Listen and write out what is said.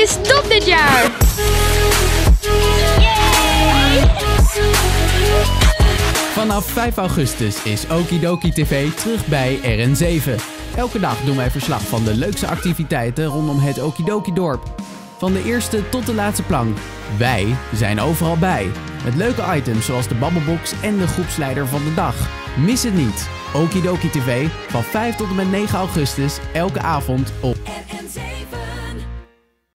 is top dit jaar! Vanaf 5 augustus is Okidoki TV terug bij RN7. Elke dag doen wij verslag van de leukste activiteiten rondom het Okidoki-dorp. Van de eerste tot de laatste plank. Wij zijn overal bij. Met leuke items zoals de babbelbox en de groepsleider van de dag. Mis het niet. Okidoki TV van 5 tot en met 9 augustus elke avond op